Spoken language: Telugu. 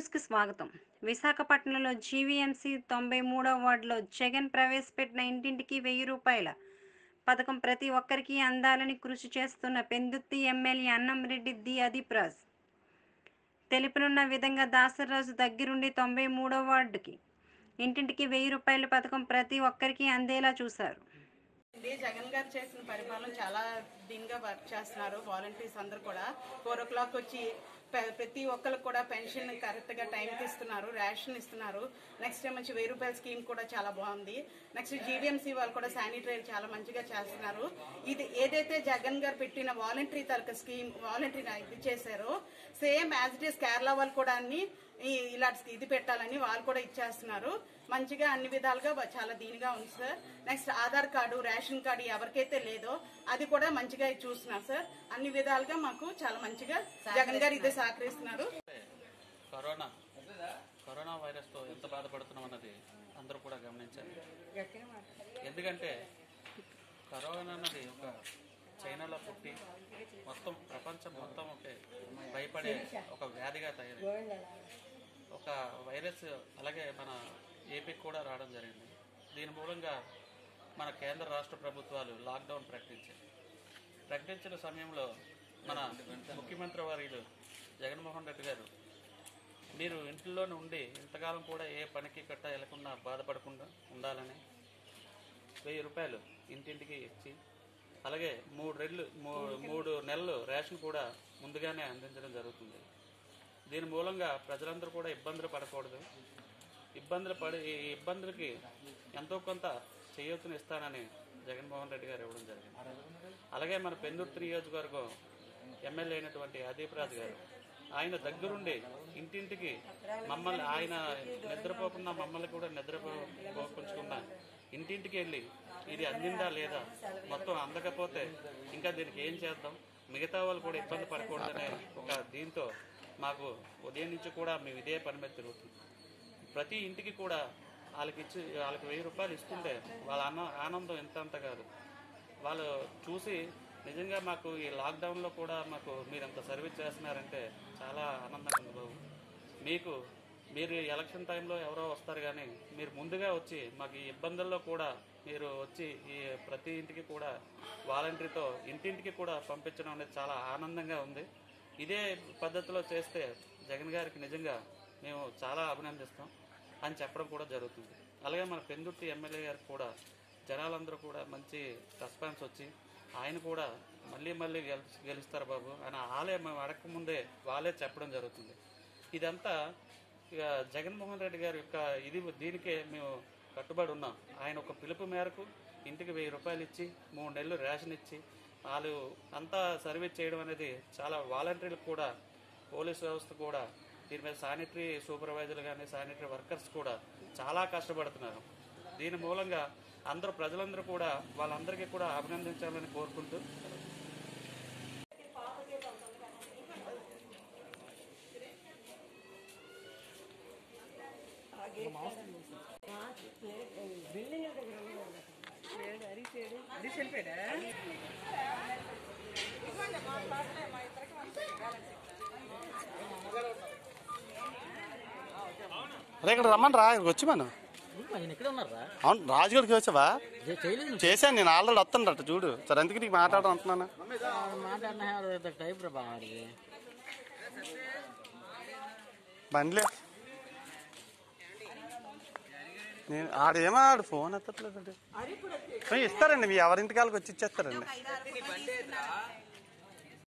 న్యూస్కి స్వాగతం. విశాఖపట్నంలో జీవీఎంసీ 93వ వార్డులో జగన్ ప్రవేశపెట్టిన ఇంటింటికి 1000 రూపాయల పథకం ప్రతి ఒక్కరికి అందాలని కృషి చేస్తున్న పెందుర్తి ఎమ్మెల్యే అన్నంరెడ్డి ది అదీప్రాజ్ తెలుపనున్న విధంగా దాసరాజు దగ్గరుండి 93వ వార్డుకి ఇంటింటికి 1000 రూపాయల పథకం ప్రతి ఒక్కరికి అందేలా చూశారు. జగన్ గారు చేసిన పరిపాలన చాలా దీనిగా వర్క్ చేస్తున్నారు. వాలంటీర్స్ అందరూ కూడా 4 o'clock వచ్చి ప్రతి ఒక్కరికి కూడా పెన్షన్ కరెక్ట్గా టైంకి ఇస్తున్నారు, రేషన్ ఇస్తున్నారు. నెక్స్ట్ టైం వచ్చి 1000 రూపాయల స్కీమ్ కూడా చాలా బాగుంది. నెక్స్ట్ జీవీఎంసీ వాళ్ళు కూడా శానిటరీ చాలా మంచిగా చేస్తున్నారు. ఇది ఏదైతే జగన్ గారు పెట్టిన వాలంటరీ తరగతి స్కీమ్ వాలంటరీ ఇది చేశారో same as it is Kerala వాళ్ళు కూడా అన్ని ఇలా ఇది పెట్టాలని వాళ్ళు కూడా ఇచ్చేస్తున్నారు. మంచిగా అన్ని విధాలుగా చాలా దీనిగా ఉంది sir. Next Aadhaar card, ration card ఎవరికైతే లేదో అది కూడా మంచిగా చూస్తున్నారు సార్. అన్ని విధాలుగా మాకు చాలా మంచిగా జగన్ గారు ఇదే సహకరిస్తున్నారు. కరోనా వైరస్ తో ఎంత బాధపడుతున్నాం అన్నది అందరూ కూడా గమనించాలి. ఎందుకంటే కరోనా అన్నది ఒక చైనాలో పుట్టి మొత్తం ప్రపంచం మొత్తం భయపడే ఒక వ్యాధిగా తయారైంది. ఒక వైరస్ అలాగే మన ఏపీకి కూడా రావడం జరిగింది. దీని మూలంగా మన కేంద్ర రాష్ట్ర ప్రభుత్వాలు లాక్డౌన్ ప్రకటించిన సమయంలో మన ముఖ్యమంత్రి వర్యులు జగన్మోహన్ రెడ్డి గారు మీరు ఇంట్లోనే ఉండి ఇంతకాలం కూడా ఏ పనికి కట్ట వెళ్లకుండా బాధపడకుండా ఉండాలని 1000 రూపాయలు ఇంటింటికి ఇచ్చి అలాగే 3 నెలలు రేషన్ కూడా ముందుగానే అందించడం జరుగుతుంది. దీని మూలంగా ప్రజలందరూ కూడా ఇబ్బందులు పడకూడదు. ఈ ఇబ్బందులకి ఎంతో కొంత చేయూతను ఇస్తానని జగన్మోహన్ రెడ్డి గారు ఇవ్వడం జరిగింది. అలాగే మన పెందుర్తి నియోజకవర్గం ఎమ్మెల్యే అయినటువంటి అదీప్రాజ్ గారు ఆయన దగ్గరుండి ఇంటింటికి మమ్మల్ని ఆయన నిద్రపోకుండా మమ్మల్ని కూడా నిద్రపోకుండా ఇంటింటికి వెళ్ళి ఇది అందిందా లేదా, మొత్తం అందకపోతే ఇంకా దీనికి ఏం చేద్దాం, మిగతా వాళ్ళు కూడా ఇబ్బంది పడకూడదనే ఒక దీంతో మాకు ఉదయం నుంచి కూడా మేము ఇదే పని మీద తిరుగుతుంది. ప్రతి ఇంటికి కూడా వాళ్ళకి 1000 రూపాయలు ఇస్తుంటే వాళ్ళ ఆనందం ఎంత కాదు. వాళ్ళు చూసి నిజంగా మాకు ఈ లాక్డౌన్లో కూడా మాకు మీరు ఎంత సర్వీస్ చేస్తున్నారంటే చాలా ఆనందంగా ఉంది బాబు. మీరు ఎలక్షన్ టైంలో ఎవరో వస్తారు కానీ మీరు ముందుగా వచ్చి మాకు ఈ ఇబ్బందుల్లో కూడా మీరు వచ్చి ఈ ప్రతి ఇంటికి కూడా వాలంటరీతో ఇంటింటికి కూడా పంపించడం అనేది చాలా ఆనందంగా ఉంది. ఇదే పద్ధతిలో చేస్తే జగన్ గారికి నిజంగా మేము చాలా అభినందిస్తాం అని చెప్పడం కూడా జరుగుతుంది. అలాగే మన పెందుర్తి ఎమ్మెల్యే గారికి కూడా జనాలందరూ కూడా మంచి రెస్పాన్స్ వచ్చి ఆయన కూడా మళ్ళీ గెలుస్తారు బాబు అని మేము అడగకముందే వాళ్ళే చెప్పడం జరుగుతుంది. ఇదంతా ఇక జగన్మోహన్ రెడ్డి గారి యొక్క దీనికే మేము కట్టుబడి ఉన్నాం. ఆయన ఒక పిలుపు మేరకు ఇంటికి 1000 రూపాయలు ఇచ్చి 3 నెలలు రేషన్ ఇచ్చి వాళ్ళు అంతా సర్వీస్ చేయడం అనేది చాలా వాలంటీర్లకు కూడా పోలీస్ వ్యవస్థ కూడా దీని మీద శానిటరీ సూపర్వైజర్లు కానీ శానిటరీ వర్కర్స్ కూడా చాలా కష్టపడుతున్నారు. దీని మూలంగా ప్రజలందరూ కూడా వాళ్ళందరికీ కూడా అభినందించాలని కోరుకుంటూ అరే ఇక్కడ రమ్మని రా, వచ్చి మనం అవును రాజుగారికి వచ్చావా? చేశాను నేను ఆల్రెడీ వస్తాను చూడు సార్, ఎందుకు నీకు మాట్లాడడం అంటున్నాను. బండిలే నేను ఆడేమో ఫోన్ ఎత్తట్లేదండి. ఇస్తారండి మీ ఎవరింటికాళ్ళకి వచ్చి ఇచ్చేస్తారండి.